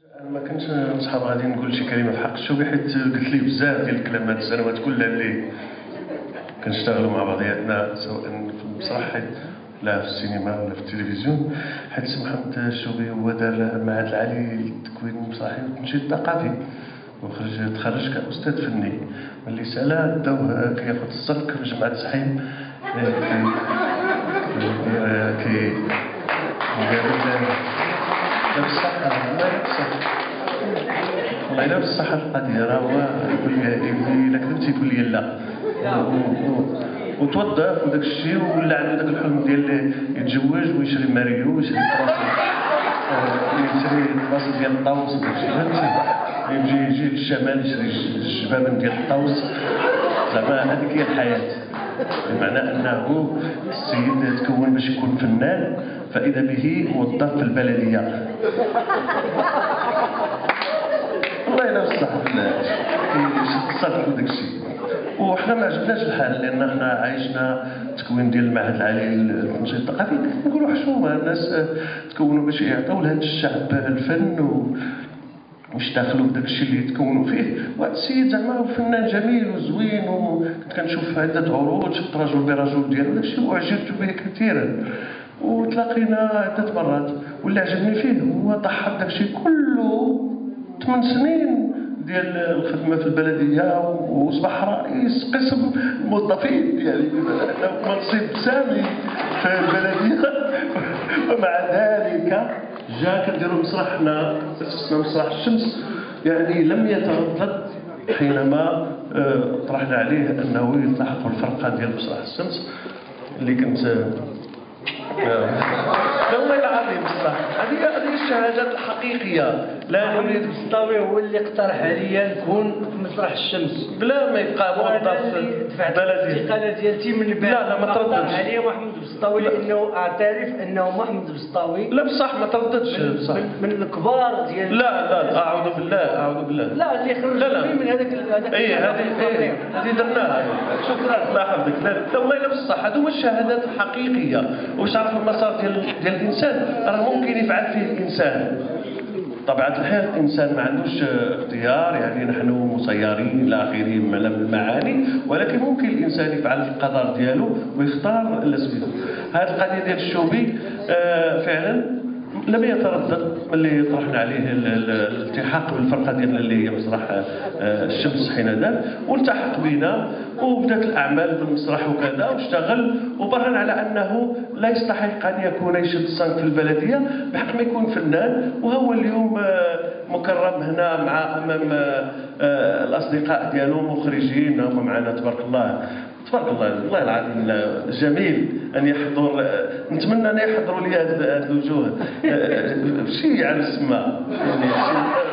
انا ما كنتش نصحاب غادي نقول شي كلمه في حق الشوبي، حيت قلت ليه بزاف ديال الكلام هاد السنوات كلها اللي كنشتغلوا مع بعضياتنا، سواء في المسرح لا في السينما ولا في التلفزيون. حيت سي محمد الشوبي هو دار المعهد العالي للتكوين المسرحي والتنشيط الثقافي، تخرج كأستاذ فني. ملي سالا داوه كياخد الصرك في جامعة السحيم، كي والله الا بصح القضيه راه هو يقول لي الا كذبتي يقول لي لا، وتوظف وداك الشيء، ولا عنده داك الحلم ديال يتزوج ويشري ماريو ويشري طراس ديال الطاوس وداك الشيء، فهمتي؟ يجي للشمال يشري الجبابن ديال الطاوس. زعما هذيك هي الحياه، بمعنى انه السيد تكون باش يكون فنان، فاذا به موظف في البلديه. والله الا بصح كيصدقوا داك الشيء، وحنا ما عجبناش الحال، لان حنا عايشنا التكوين ديال المعهد العالي للتنشيط الثقافي. نقولوا حشومه الناس تكونوا باش يعطيو لهذا الشعب الفن واشتغلوا بداك الشيء اللي تكونوا فيه. وهذا السيد زعما هو فنان جميل وزوين، وكنت كنشوف عده عروض، شفت رجل برجل ديالو داك الشيء وعجبت به كثيرا، وتلاقينا عده مرات. واللي عجبني فيه هو ضحى بداك الشيء كله 8 سنين ديال الخدمه في البلديه، واصبح رئيس قسم الموظفين، يعني منصب سامي في البلديه. ومع ذلك جا كنديروا مسرحنا، اسسنا مسرح الشمس، يعني لم يتردد حينما طرحنا عليه انه يلتحق بالفرقه ديال مسرح الشمس اللي كنت والله العظيم بصح هذه الشهادات الحقيقيه. لا نريد البسطاوي هو اللي اقترح عليا نكون في مسرح الشمس بلا ما يبقى موظف بلدي. الاستقاله ديالتي من بعد لا ما ترددش عليه محمد البسطاوي، لانه اعترف انه محمد البسطاوي لا بصح ما ترددش بصح من الكبار ديال لا اعوذ بالله لا اللي خرجوني من هذاك هذه درناها. شكرا الله يحفظك. لا والله الا بصح هذو هما الشهادات الحقيقيه. واش عرف المسار ديال الانسان راه ممكن يفعل فيه الانسان. طبيعة الحال الإنسان ما عندوش اختيار، يعني نحن مسيرين إلى آخره من المعاني، ولكن ممكن الإنسان يفعل القدر ديالو ويختار السبيل. هذه القضية ديال الشوبي فعلا لم يتردد ملي طرحنا عليه الالتحاق بالفرقه ديالنا اللي هي مسرح الشمس حينذاك، والتحق بنا وبدات الاعمال بالمسرح وكذا، واشتغل وبرهن على انه لا يستحق ان يكون يشد الصنف في البلديه بحق ما يكون فنان. وهو اليوم مكرم هنا مع امام الاصدقاء ديالو مخرجين هما معنا تبارك الله تبارك الله. والله العظيم جميل ان يحضر، نتمنى ان يحضروا لي هذه الوجوه شي على السماء يعني